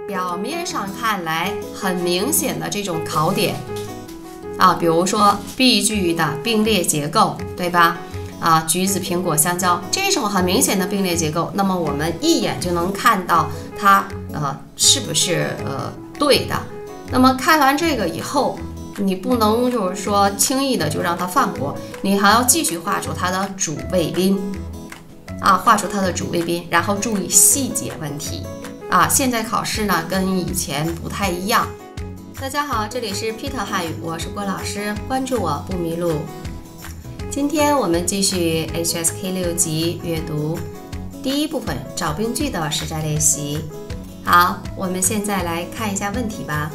表面上看来很明显的这种考点啊，比如说 B 句的并列结构，对吧？啊，橘子、苹果、香蕉这种很明显的并列结构，那么我们一眼就能看到它是不是对的。那么看完这个以后，你不能就是说轻易的就让它放过，你还要继续画出它的主谓宾啊，画出它的主谓宾，然后注意细节问题啊。现在考试呢跟以前不太一样。大家好，这里是 Peter 汉语，我是郭老师，关注我不迷路。今天我们继续 HSK 6级阅读第一部分找宾句的实战练习。好，我们现在来看一下问题吧。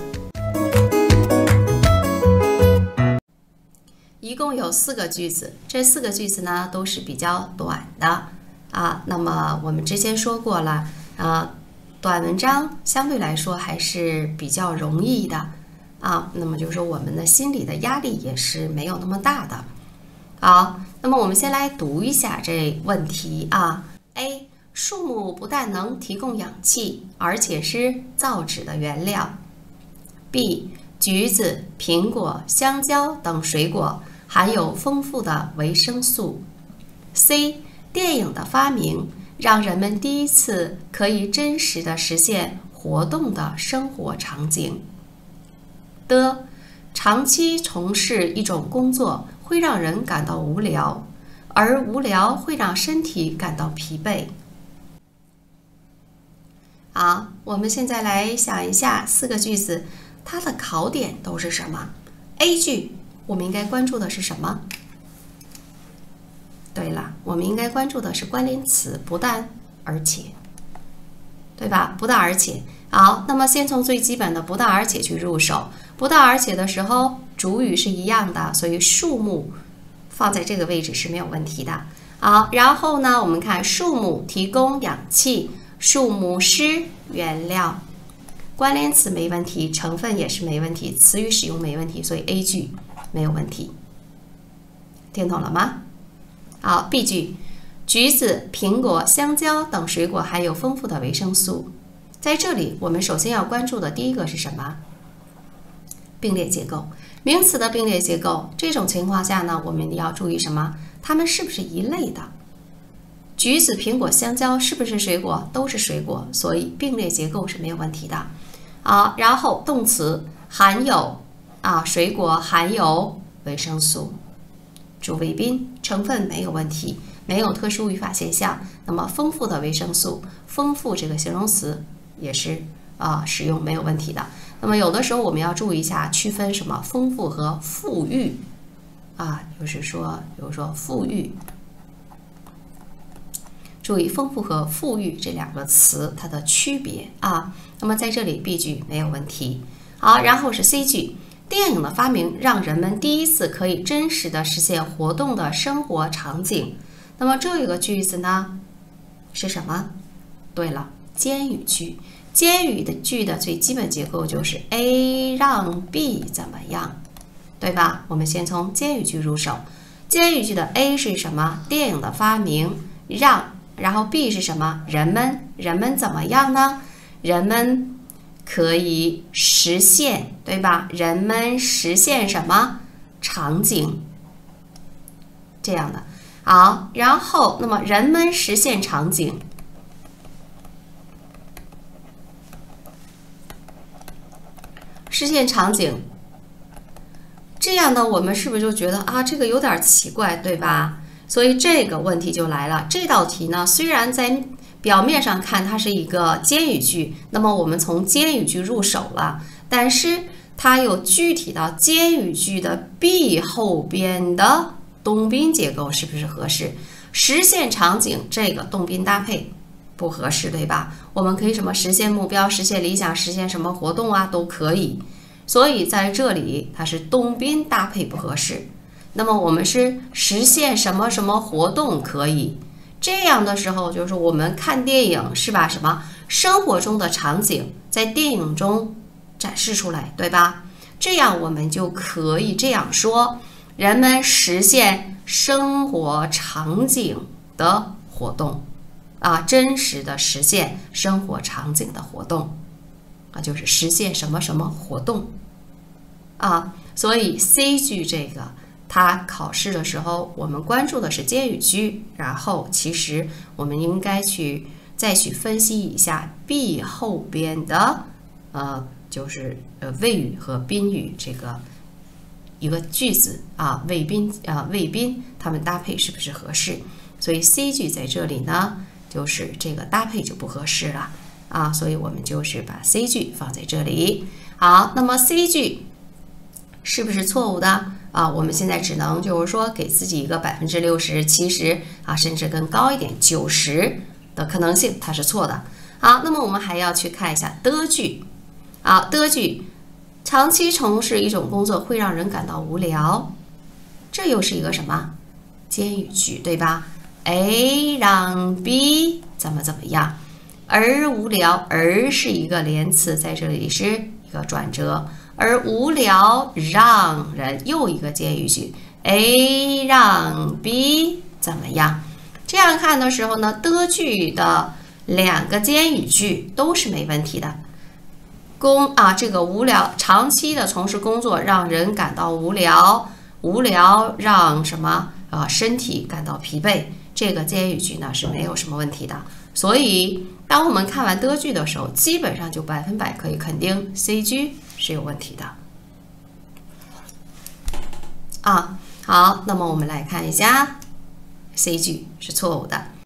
一共有4个句子，这4个句子呢都是比较短的啊。那么我们之前说过了短文章相对来说还是比较容易的啊。那么就是说我们的心理的压力也是没有那么大的。好，那么我们先来读一下这问题啊。A. 树木不但能提供氧气，而且是造纸的原料。B. 橘子、苹果、香蕉等水果含有丰富的维生素。C. 电影的发明让人们第一次可以真实地实现活动的生活场景。D. 长期从事一种工作会让人感到无聊，而无聊会让身体感到疲惫。好，我们现在来想一下4个句子，它的考点都是什么？ A 句我们应该关注的是什么？对了，我们应该关注的是关联词不但而且，对吧？不但而且。好，那么先从最基本的不但而且去入手。不但而且的时候，主语是一样的，所以树木放在这个位置是没有问题的。好，然后呢，我们看树木提供氧气，树木是原料，关联词没问题，成分也是没问题，词语使用没问题，所以 A 句没有问题。听懂了吗？好， B 句，橘子、苹果、香蕉等水果含有丰富的维生素。在这里，我们首先要关注的第一个是什么？并列结构。名词的并列结构，这种情况下呢，我们要注意什么？它们是不是一类的？橘子、苹果、香蕉是不是水果？都是水果，所以并列结构是没有问题的。好，然后动词含有水果含有维生素。主谓宾成分没有问题，没有特殊语法现象。那么丰富的维生素，丰富这个形容词也是使用没有问题的。那么有的时候我们要注意一下，区分什么丰富和富裕就是说，比如说富裕，注意丰富和富裕这2个词它的区别啊。那么在这里 B 句没有问题。好，然后是 C 句，电影的发明让人们第一次可以真实的实现活动的生活场景。那么这个句子呢是什么？对了，间语句。间语的句的最基本结构就是 A 让 B 怎么样，对吧？我们先从间语句入手。间语句的 A 是什么？电影的发明，让，然后 B 是什么？人们怎么样呢？人们可以实现，对吧？人们实现什么场景？这样的。好，然后那么人们实现场景，这样呢，我们是不是就觉得这个有点奇怪，对吧？所以这个问题就来了。这道题呢，虽然在表面上看它是一个间语句，那么我们从间语句入手了，但是它有具体到间语句的 B 后边的动宾结构是不是合适？实现场景这个动宾搭配不合适，对吧？我们可以什么实现目标、实现理想、实现什么活动都可以。所以在这里它是动宾搭配不合适。那么我们是实现什么什么活动可以。这样的时候就是我们看电影是把什么生活中的场景在电影中展示出来，对吧？这样我们就可以这样说，人们实现生活场景的活动真实的实现生活场景的活动。 啊，就是实现什么什么活动啊。所以 C 句这个它考试的时候，我们关注的是接语句，然后其实我们应该再去分析一下 be 后边的就是谓语和宾语这个一个句子啊，谓宾它们搭配是不是合适？所以 C 句在这里呢，就是这个搭配就不合适了啊，所以我们就是把 C 句放在这里。好，那么 C 句是不是错误的啊？我们现在只能就是说给自己一个60%、70%啊，甚至更高一点90%的可能性，它是错的。好，那么我们还要去看一下的句啊，的句长期从事一种工作会让人感到无聊，这又是一个什么间语句，对吧？ A 让 B 怎么样，而无聊，而是一个连词，在这里是一个转折，而无聊让人又一个间语句 A 让 B 怎么样。这样看的时候呢，的句的2个间语句都是没问题的。这个无聊，长期的从事工作让人感到无聊，无聊让什么身体感到疲惫，这个间语句呢是没有什么问题的。所以当我们看完的句的时候，基本上就100%可以肯定 C 句是有问题的啊。好，那么我们来看一下 C 句是错误的。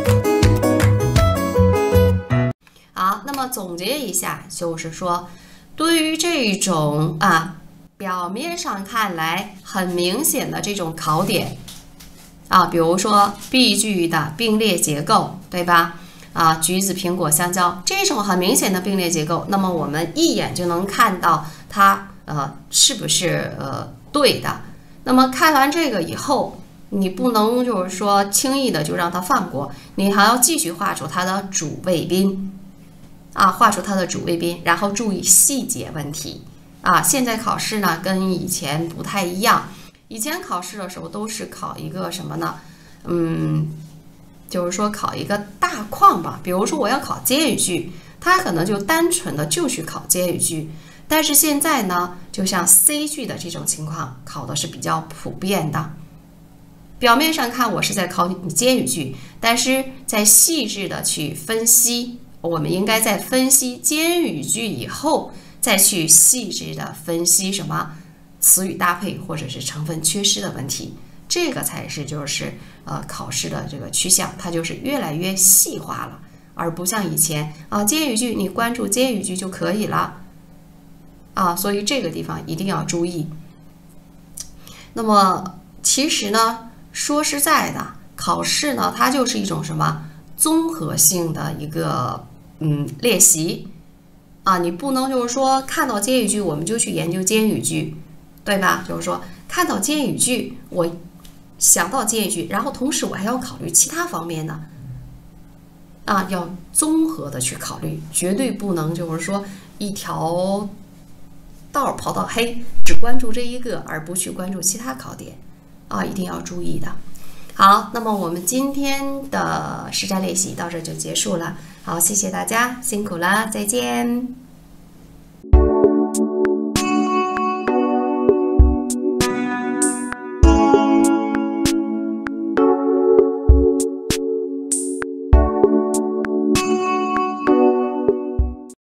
好，那么总结一下，就是说，对于这种表面上看来很明显的这种考点比如说 B 句的并列结构，对吧？橘子、苹果、香蕉这种很明显的并列结构，那么我们一眼就能看到它是不是对的。那么看完这个以后，你不能就是说轻易的就让它放过，你还要继续画出它的主谓宾画出它的主谓宾，然后注意细节问题现在考试呢跟以前不太一样，以前考试的时候都是考一个什么呢？就是说考一个大框吧，比如说我要考间语句，它可能就单纯的就去考间语句。但是现在呢，就像 C 句的这种情况，考的是比较普遍的。表面上看我是在考你间语句，但是在细致的去分析，我们应该在分析间语句以后，再去细致的分析什么词语搭配或者是成分缺失的问题，这个才是就是考试的这个趋向，它就是越来越细化了，而不像以前间语句你关注间语句就可以了所以这个地方一定要注意。那么其实呢，说实在的，考试呢它就是一种什么综合性的一个练习你不能就是说看到间语句我们就去研究间语句，对吧？就是说看到间语句我想到间语句，然后同时我还要考虑其他方面的要综合的去考虑，绝对不能就是说一条道跑到黑，只关注这一个而不去关注其他考点一定要注意的。好，那么我们今天的实战练习到这就结束了。好，谢谢大家，辛苦了，再见。